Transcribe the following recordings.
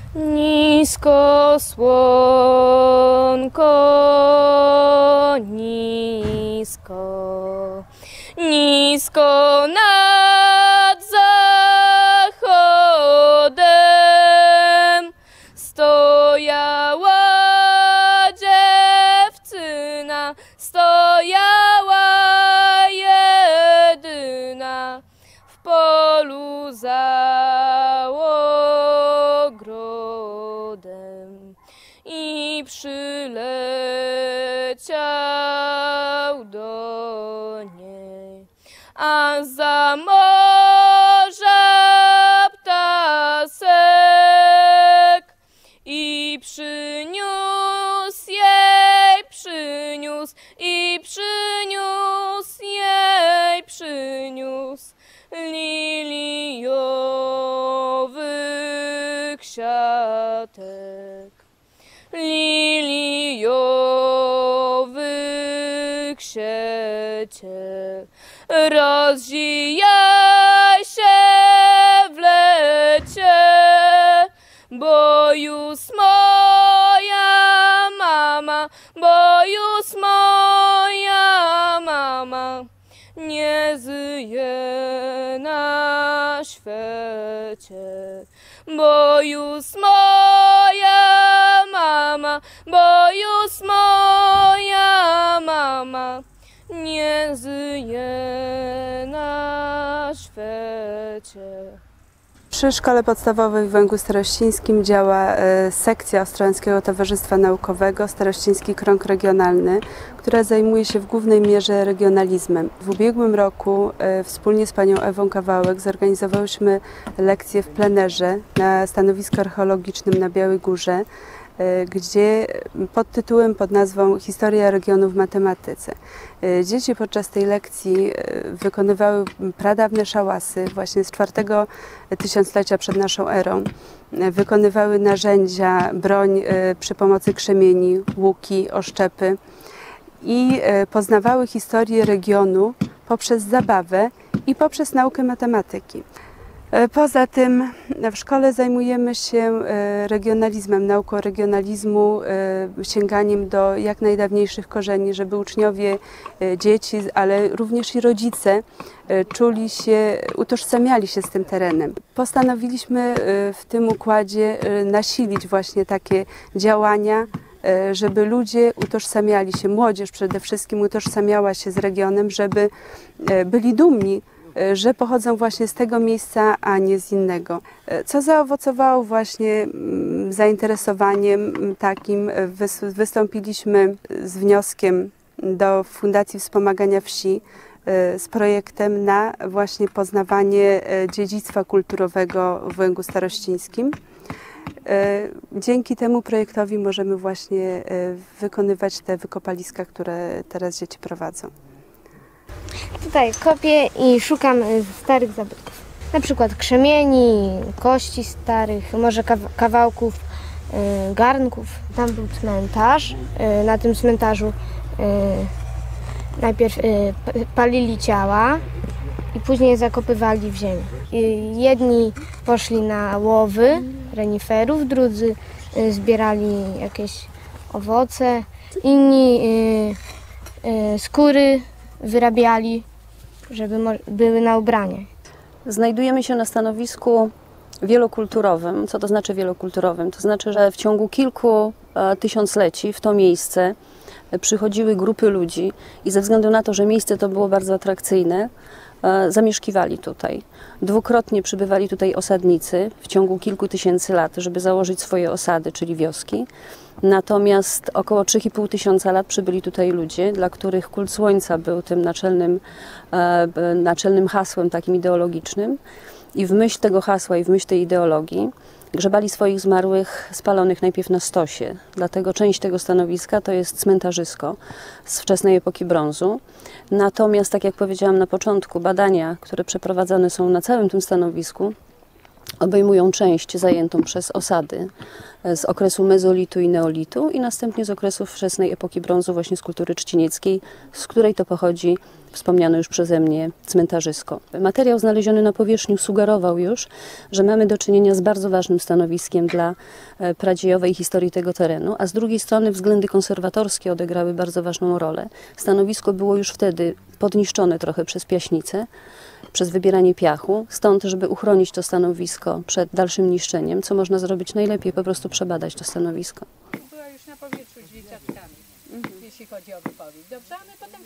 Nisko słonko, nisko, nisko nad zachodem stojała dziewczyna, stojała jedyna w polu za ogrodem i przyleciał do niej, a za morza ptasek i przyniósł jej, przyniósł i przyniósł jej, przyniósł liliowy kwiatek, liliowy kwiecie, rozwijaj się w lecie, bo już moja mama, bo już moja mama nie żyje na świecie, bo już moja mama, bo już moja mama nie żyje na świecie. Przy Szkole Podstawowej w Węglu Starościńskim działa sekcja Ostrołęckiego Towarzystwa Naukowego Starościński Krąg Regionalny, która zajmuje się w głównej mierze regionalizmem. W ubiegłym roku wspólnie z panią Ewą Kawałek zorganizowałyśmy lekcję w plenerze na stanowisku archeologicznym na Białej Górze, gdzie pod nazwą Historia regionu w matematyce. Dzieci podczas tej lekcji wykonywały pradawne szałasy właśnie z IV tysiąclecia przed naszą erą. Wykonywały narzędzia, broń przy pomocy krzemieni, łuki, oszczepy i poznawały historię regionu poprzez zabawę i poprzez naukę matematyki. Poza tym w szkole zajmujemy się regionalizmem, nauką regionalizmu, sięganiem do jak najdawniejszych korzeni, żeby uczniowie, dzieci, ale również i rodzice czuli się, utożsamiali się z tym terenem. Postanowiliśmy w tym układzie nasilić właśnie takie działania, żeby ludzie utożsamiali się, młodzież przede wszystkim utożsamiała się z regionem, żeby byli dumni, że pochodzą właśnie z tego miejsca, a nie z innego. Co zaowocowało właśnie zainteresowaniem takim, wystąpiliśmy z wnioskiem do Fundacji Wspomagania Wsi z projektem na właśnie poznawanie dziedzictwa kulturowego w Węglu Starościńskim. Dzięki temu projektowi możemy właśnie wykonywać te wykopaliska, które teraz dzieci prowadzą. Tutaj kopię i szukam starych zabytków. Na przykład krzemieni, kości starych, może kawałków garnków. Tam był cmentarz. Na tym cmentarzu najpierw palili ciała i później zakopywali w ziemię. Jedni poszli na łowy reniferów, drudzy zbierali jakieś owoce, inni skóry wyrabiali, żeby były na ubranie. Znajdujemy się na stanowisku wielokulturowym. Co to znaczy wielokulturowym? To znaczy, że w ciągu kilku tysiącleci w to miejsce przychodziły grupy ludzi i ze względu na to, że miejsce to było bardzo atrakcyjne, zamieszkiwali tutaj. Dwukrotnie przybywali tutaj osadnicy w ciągu kilku tysięcy lat, żeby założyć swoje osady, czyli wioski. Natomiast około 3,5 tysiąca lat przybyli tutaj ludzie, dla których kult słońca był tym naczelnym hasłem takim ideologicznym. I w myśl tego hasła i w myśl tej ideologii grzebali swoich zmarłych spalonych najpierw na stosie. Dlatego część tego stanowiska to jest cmentarzysko z wczesnej epoki brązu. Natomiast, tak jak powiedziałam na początku, badania, które przeprowadzane są na całym tym stanowisku, obejmują część zajętą przez osady z okresu mezolitu i neolitu i następnie z okresu wczesnej epoki brązu, właśnie z kultury trzcinieckiej, z której to pochodzi wspomniane już przeze mnie cmentarzysko. Materiał znaleziony na powierzchni sugerował już, że mamy do czynienia z bardzo ważnym stanowiskiem dla pradziejowej historii tego terenu, a z drugiej strony względy konserwatorskie odegrały bardzo ważną rolę. Stanowisko było już wtedy podniszczone trochę przez piaśnicę, przez wybieranie piachu, stąd, żeby uchronić to stanowisko przed dalszym niszczeniem, co można zrobić najlepiej, po prostu przebadać to stanowisko. Była już na powietrzu z dzieciaczkami, jeśli chodzi o wypowiedź. Dobrze, a my potem...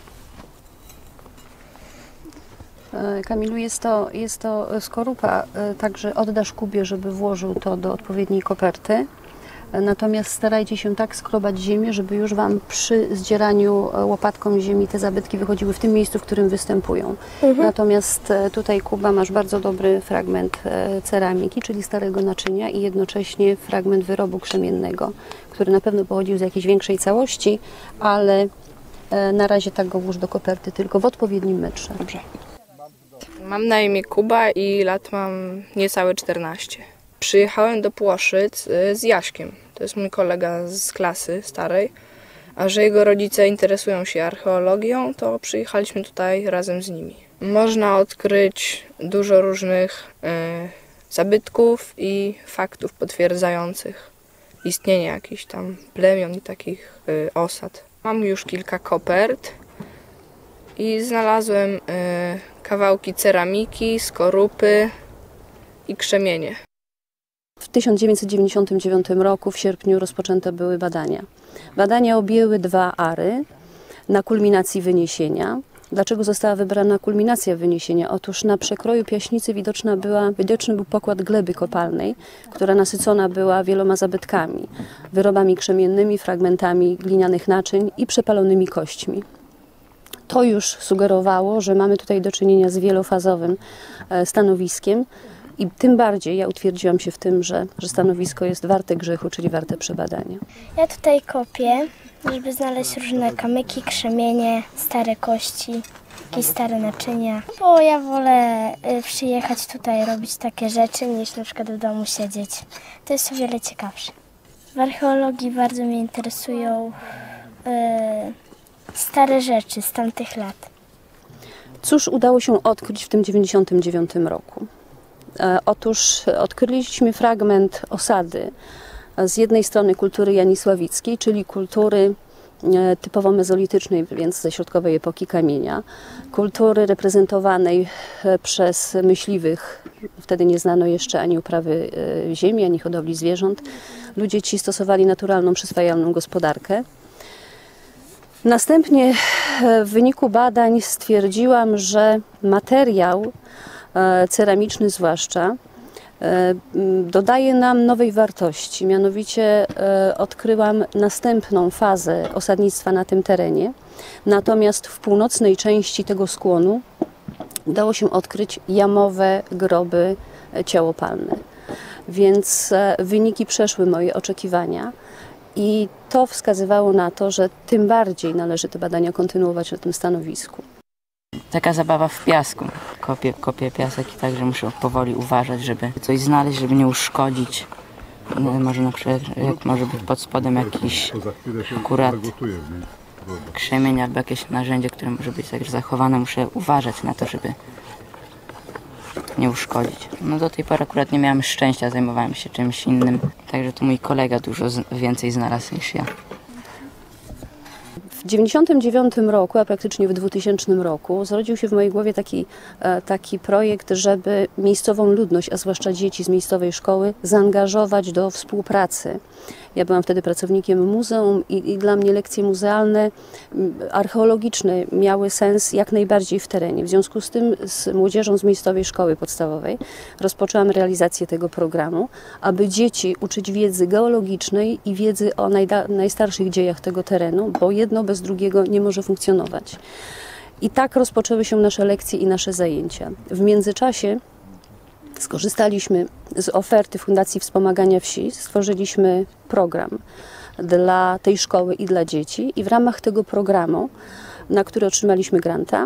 Kamilu, jest to skorupa, także oddasz Kubie, żeby włożył to do odpowiedniej koperty. Natomiast starajcie się tak skrobać ziemię, żeby już Wam przy zdzieraniu łopatką ziemi te zabytki wychodziły w tym miejscu, w którym występują. Natomiast tutaj, Kuba, masz bardzo dobry fragment ceramiki, czyli starego naczynia i jednocześnie fragment wyrobu krzemiennego, który na pewno pochodził z jakiejś większej całości, ale na razie tak go włóż do koperty, tylko w odpowiednim metrze. Dobrze. Mam na imię Kuba i lat mam niecałe 14. Przyjechałem do Płoszyc z Jaśkiem. To jest mój kolega z klasy starej. A że jego rodzice interesują się archeologią, to przyjechaliśmy tutaj razem z nimi. Można odkryć dużo różnych zabytków i faktów potwierdzających istnienie jakichś tam plemion i takich osad. Mam już kilka kopert i znalazłem kawałki ceramiki, skorupy i krzemienie. W 1999 roku w sierpniu rozpoczęte były badania. Badania objęły 2 ary na kulminacji wyniesienia. Dlaczego została wybrana kulminacja wyniesienia? Otóż na przekroju piaśnicy widoczny był pokład gleby kopalnej, która nasycona była wieloma zabytkami, wyrobami krzemiennymi, fragmentami glinianych naczyń i przepalonymi kośćmi. To już sugerowało, że mamy tutaj do czynienia z wielofazowym stanowiskiem i tym bardziej ja utwierdziłam się w tym, że stanowisko jest warte grzechu, czyli warte przebadania. Ja tutaj kopię, żeby znaleźć różne kamyki, krzemienie, stare kości, jakieś stare naczynia. Bo ja wolę przyjechać tutaj, robić takie rzeczy, niż na przykład w domu siedzieć. To jest o wiele ciekawsze. W archeologii bardzo mnie interesują stare rzeczy z tamtych lat. Cóż udało się odkryć w tym 1999 roku? Otóż odkryliśmy fragment osady z jednej strony kultury janisławickiej, czyli kultury typowo mezolitycznej, więc ze środkowej epoki kamienia, kultury reprezentowanej przez myśliwych, wtedy nie znano jeszcze ani uprawy ziemi, ani hodowli zwierząt. Ludzie ci stosowali naturalną, przyswajalną gospodarkę. Następnie w wyniku badań stwierdziłam, że materiał ceramiczny zwłaszcza dodaje nam nowej wartości. Mianowicie odkryłam następną fazę osadnictwa na tym terenie. Natomiast w północnej części tego skłonu udało się odkryć jamowe groby ciałopalne. Więc wyniki przeszły moje oczekiwania. I to wskazywało na to, że tym bardziej należy te badania kontynuować na tym stanowisku. Taka zabawa w piasku. Kopię piasek i także muszę powoli uważać, żeby coś znaleźć, żeby nie uszkodzić. Może na przykład, jak może być pod spodem jakiś akurat krzemień albo jakieś narzędzie, które może być także zachowane. Muszę uważać na to, żeby nie uszkodzić. No do tej pory akurat nie miałem szczęścia, zajmowałem się czymś innym. Także tu mój kolega dużo więcej znalazł niż ja. W 1999 roku, a praktycznie w 2000 roku zrodził się w mojej głowie taki projekt, żeby miejscową ludność, a zwłaszcza dzieci z miejscowej szkoły, zaangażować do współpracy. Ja byłam wtedy pracownikiem muzeum i dla mnie lekcje muzealne, archeologiczne miały sens jak najbardziej w terenie. W związku z tym z młodzieżą z miejscowej szkoły podstawowej rozpoczęłam realizację tego programu, aby dzieci uczyć wiedzy geologicznej i wiedzy o najstarszych dziejach tego terenu, bo jedno bez drugiego nie może funkcjonować. I tak rozpoczęły się nasze lekcje i nasze zajęcia. W międzyczasie skorzystaliśmy z oferty Fundacji Wspomagania Wsi, stworzyliśmy program dla tej szkoły i dla dzieci i w ramach tego programu, na który otrzymaliśmy granta,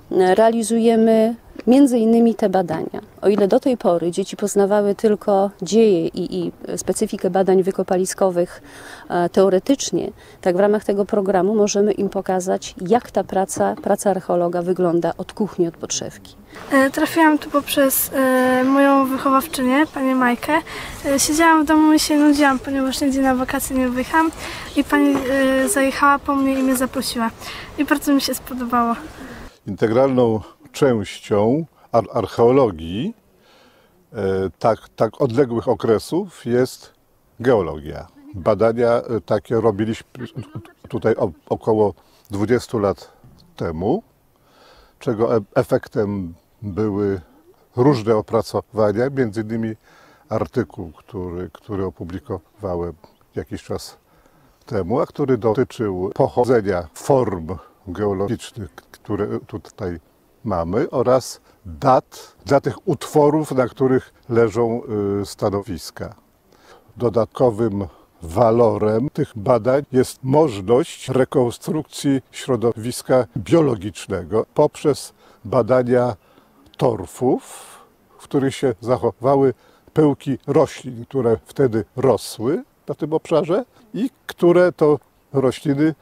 realizujemy między innymi te badania. O ile do tej pory dzieci poznawały tylko dzieje i specyfikę badań wykopaliskowych teoretycznie, tak w ramach tego programu możemy im pokazać, jak ta praca archeologa wygląda od kuchni, od podszewki. Trafiłam tu poprzez moją wychowawczynię, panią Majkę. Siedziałam w domu i się nudziłam, ponieważ nigdzie na wakacje nie wyjechałam i pani zajechała po mnie i mnie zaprosiła. I bardzo mi się spodobało. Integralną częścią archeologii tak odległych okresów jest geologia. Badania takie robiliśmy tutaj około 20 lat temu, czego efektem były różne opracowania, między innymi artykuł, który opublikowałem jakiś czas temu, a który dotyczył pochodzenia form geologicznych, które tutaj mamy, oraz dat dla tych utworów, na których leżą stanowiska. Dodatkowym walorem tych badań jest możliwość rekonstrukcji środowiska biologicznego poprzez badania torfów, w których się zachowały pyłki roślin, które wtedy rosły na tym obszarze i które to rośliny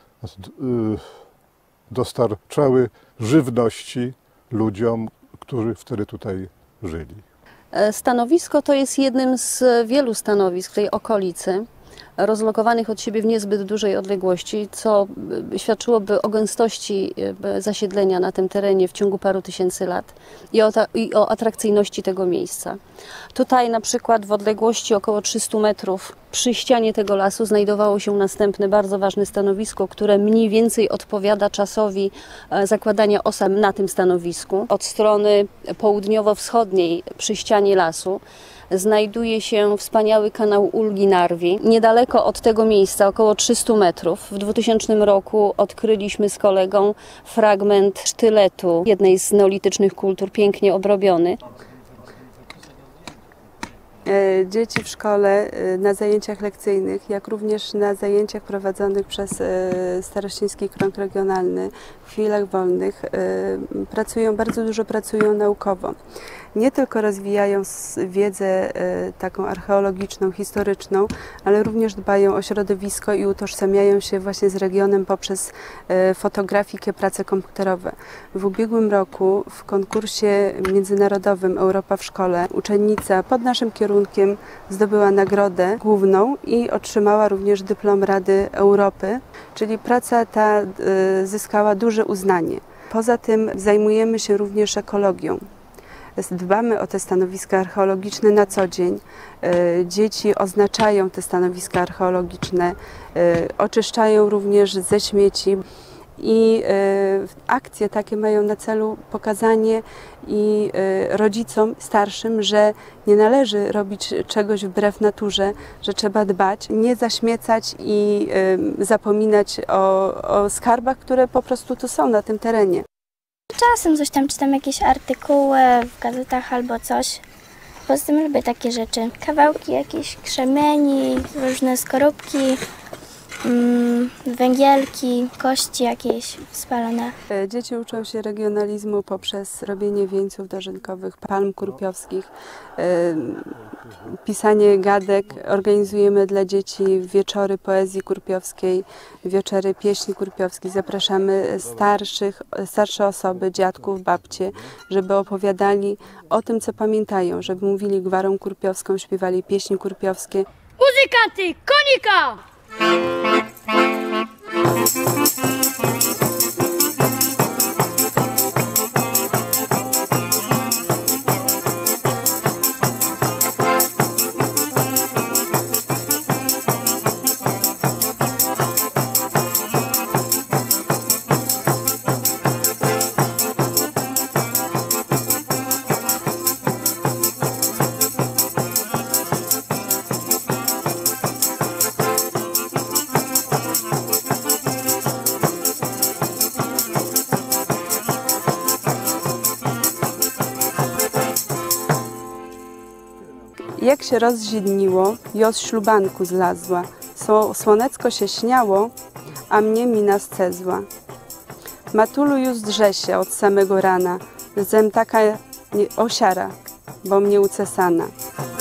dostarczały żywności ludziom, którzy wtedy tutaj żyli. Stanowisko to jest jednym z wielu stanowisk w tej okolicy, rozlokowanych od siebie w niezbyt dużej odległości, co świadczyłoby o gęstości zasiedlenia na tym terenie w ciągu paru tysięcy lat i o atrakcyjności tego miejsca. Tutaj na przykład w odległości około 300 metrów przy ścianie tego lasu znajdowało się następne bardzo ważne stanowisko, które mniej więcej odpowiada czasowi zakładania osad na tym stanowisku. Od strony południowo-wschodniej przy ścianie lasu znajduje się wspaniały kanał Ulgi Narwi. Niedaleko od tego miejsca, około 300 metrów, w 2000 roku odkryliśmy z kolegą fragment sztyletu jednej z neolitycznych kultur, pięknie obrobiony. Dzieci w szkole na zajęciach lekcyjnych, jak również na zajęciach prowadzonych przez Starościński Krąg Regionalny w chwilach wolnych bardzo dużo pracują naukowo. Nie tylko rozwijają wiedzę taką archeologiczną, historyczną, ale również dbają o środowisko i utożsamiają się właśnie z regionem poprzez fotografikę, prace komputerowe. W ubiegłym roku w konkursie międzynarodowym Europa w szkole uczennica pod naszym kierunkiem zdobyła nagrodę główną i otrzymała również dyplom Rady Europy, czyli praca ta zyskała duże uznanie. Poza tym zajmujemy się również ekologią. Dbamy o te stanowiska archeologiczne na co dzień. Dzieci oznaczają te stanowiska archeologiczne, oczyszczają również ze śmieci i akcje takie mają na celu pokazanie i rodzicom starszym, że nie należy robić czegoś wbrew naturze, że trzeba dbać, nie zaśmiecać i zapominać o skarbach, które po prostu tu są na tym terenie. Czasem coś tam czytam, jakieś artykuły w gazetach albo coś. Poza tym lubię takie rzeczy. Kawałki jakieś krzemieni, różne skorupki, węgielki, kości jakieś spalone. Dzieci uczą się regionalizmu poprzez robienie wieńców dożynkowych, palm kurpiowskich, pisanie gadek. Organizujemy dla dzieci wieczory poezji kurpiowskiej, wieczory pieśni kurpiowskiej. Zapraszamy starsze osoby, dziadków, babcie, żeby opowiadali o tym, co pamiętają, żeby mówili gwarą kurpiowską, śpiewali pieśni kurpiowskie. Muzykanty, konika! Jak się rozzidniło, jo z ślubanku zlazła. Słonecko się śniało, a mnie mina scezła. Matulu już drze się od samego rana, zem taka osiara, bo mnie ucesana.